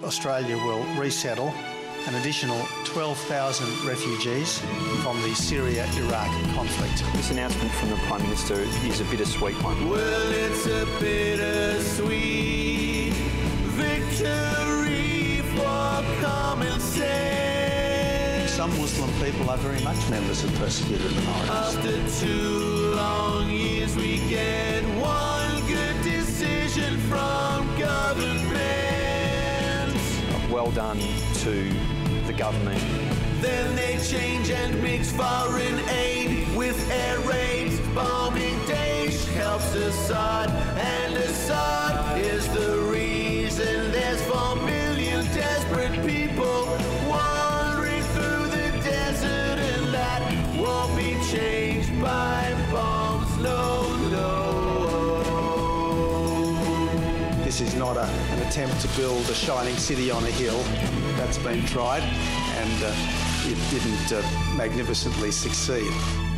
Australia will resettle an additional 12,000 refugees from the Syria-Iraq conflict. This announcement from the Prime Minister is a bittersweet one. Well, it's a bittersweet victory for common sense. Some Muslim people are very much members of persecuted minorities. After 2 long years, we get one good decision from government. Well done to the government. Then they change and mix foreign aid with air raids. Bombing Daesh helps Assad, and Assad is the reason there's 4 million desperate people wandering through the desert, and that won't be changed by bombs. No. This is not an attempt to build a shining city on a hill. That's been tried, and it didn't magnificently succeed.